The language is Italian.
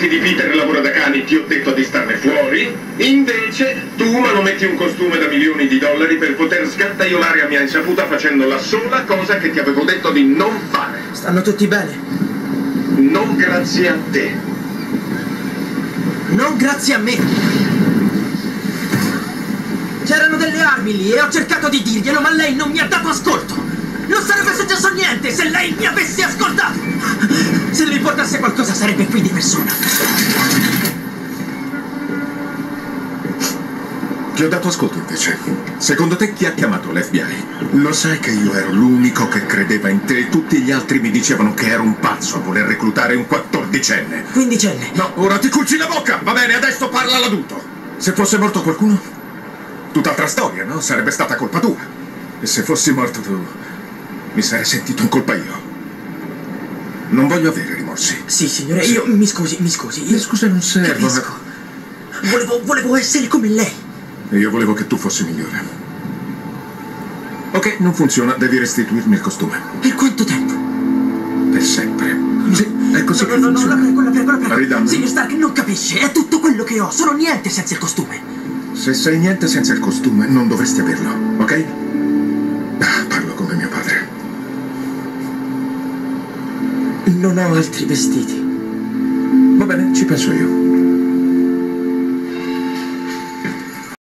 racconti di Peter lavora da cani, ti ho detto di starne fuori. Invece tu manometti un costume da milioni di dollari per poter sgattaiolare a mia insaputa facendo la sola cosa che ti avevo detto di non fare. Stanno tutti bene? Non grazie a te. Non grazie a me. C'erano delle armi lì e ho cercato di dirglielo, ma lei non mi ha dato ascolto. Non sarebbe successo niente se lei mi avesse ascoltato. Se le importasse qualcosa sarebbe qui di persona. Ti ho dato ascolto invece. Secondo te chi ha chiamato l'FBI? Lo sai che io ero l'unico che credeva in te e tutti gli altri mi dicevano che ero un pazzo a voler reclutare un 14enne. Quindicenne. No, ora ti cuci la bocca! Va bene, adesso parla l'adulto. Se fosse morto qualcuno? Tutt'altra storia, no? Sarebbe stata colpa tua. E se fossi morto tu, mi sarei sentito in colpa io. Non voglio avere rimorsi. Sì, signore, io... Mi scusi. Le scuse non servono. Capisco. Volevo essere come lei. E io volevo che tu fossi migliore. Ok, non funziona, devi restituirmi il costume. Per quanto tempo? Per sempre. Sì, è così che No, funziona. la prego. Ridammelo. Signor Stark, non capisce, è tutto quello che ho, sono niente senza il costume. Se sei niente senza il costume, non dovresti averlo, ok? Parlo come mio padre. Non ho altri vestiti. Va bene, ci penso io.